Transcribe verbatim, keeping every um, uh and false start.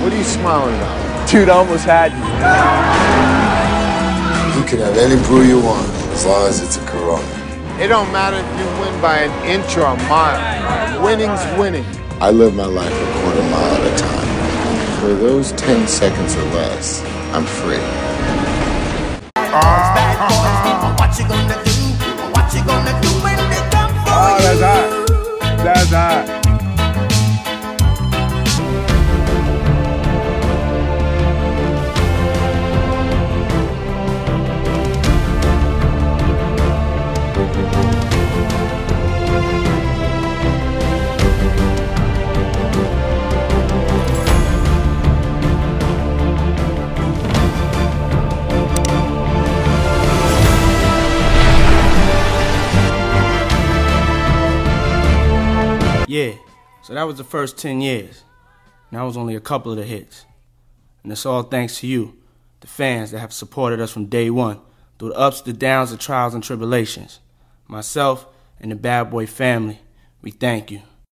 What are you smiling about? Dude, I almost had you. You can have any brew you want, as long as it's a Corona. It don't matter if you win by an inch or a mile. Winning's winning. I live my life a quarter mile at a time. For those ten seconds or less, I'm free. What you gonna do? What you gonna do when they come for Oh, you? that's hot. That's hot. Yeah, so that was the first ten years. And that was only a couple of the hits. And it's all thanks to you, the fans that have supported us from day one, through the ups, the downs, the trials, and tribulations. Myself and the Bad Boy family, we thank you.